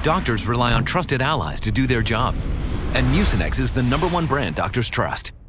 Doctors rely on trusted allies to do their job. And Mucinex is the #1 brand doctors trust.